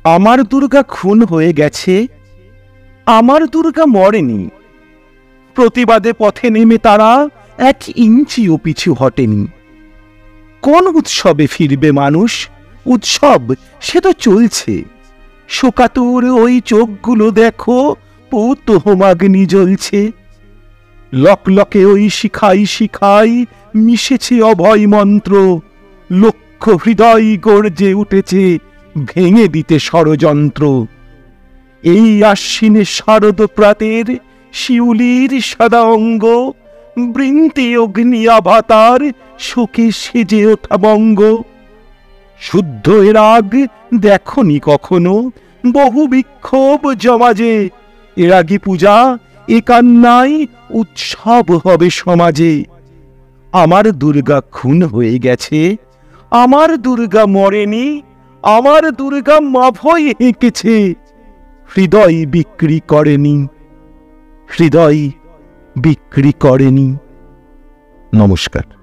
আমার দুর্গা খুন হয়ে গেছে, আমার দুর্গা মরেনি। প্রতিবাদে পথে নেমে তারা 1 ইঞ্চিও পিছু হটেনি। কোন উৎসবে ফিরবে মানুষ? উৎসব সে তো চলছে। শোকাতুর ওই চোখগুলো দেখো, পুত হোমাগ্নি জ্বলছে। লকলকে ওই শিখাই শিখাই মিশেছে অভয় মন্ত্র। লক্ষ হৃদয় গর্জে উঠেছে ভেঙে দিতে ষড়যন্ত্র। এই আশ্বিনে শারদ প্রাতের শিউলির সাদা অঙ্গ, বৃন্তে অগ্নি আভাতার শোকে সেজে ওঠা বঙ্গ। শুদ্ধ এর আগ দেখনি কখনো, বহু বিক্ষোভ জমাজে। এর আগে পূজা, এ কান্নায় উৎসব হবে সমাজে। আমার দুর্গা খুন হয়ে গেছে, আমার দুর্গা মরেনি, আমার দুর্গা মাভয় হেঁকেছে। হৃদয় বিক্রি করেনি, হৃদয় বিক্রি করেনি। নমস্কার।